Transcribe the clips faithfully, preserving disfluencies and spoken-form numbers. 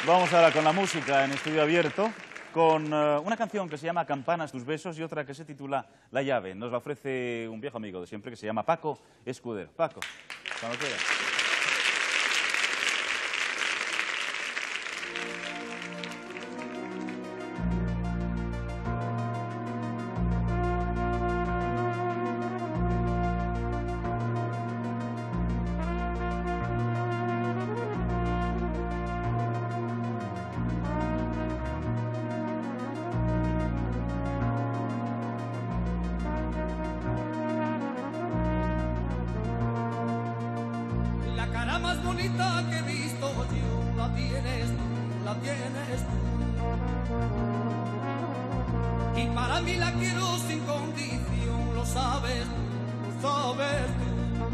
Vamos ahora con la música en estudio abierto, con uh, una canción que se llama Campanas, tus besos y otra que se titula La llave. Nos la ofrece un viejo amigo de siempre que se llama Paco Escudero. Paco, cuando quieras. La más bonita que he visto yo, la tienes tú, la tienes tú. Y para mí la quiero sin condición, lo sabes tú, lo sabes tú.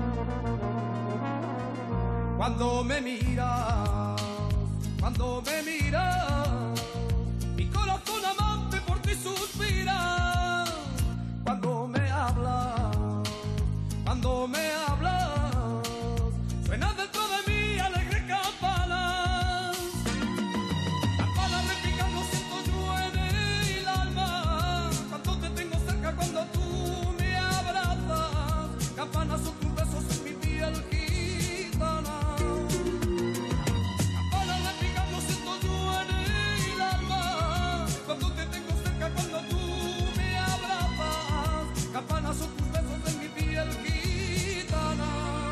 Cuando me miras, cuando me miras, mi corazón amante por ti suspira. Cuando me hablas, cuando me hablas, suena dentro de mí alegre campanas. Campanas repicando siento yo en el alma. Cuando te tengo cerca, cuando tú me abrazas. Campanas son tus besos en mi piel gitana. Campanas repicando siento yo en el alma. Cuando te tengo cerca, cuando tú me abrazas. Campanas son tus besos en mi piel gitana.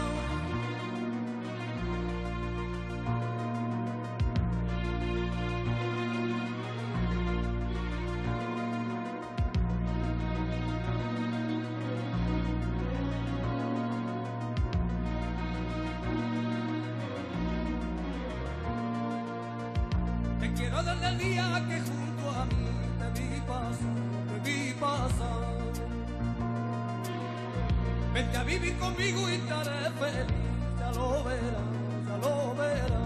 Te quiero desde el día que junto a mí te vi pasar, te vi pasar. Vente a vivir conmigo y te haré feliz, ya lo verás, ya lo verás.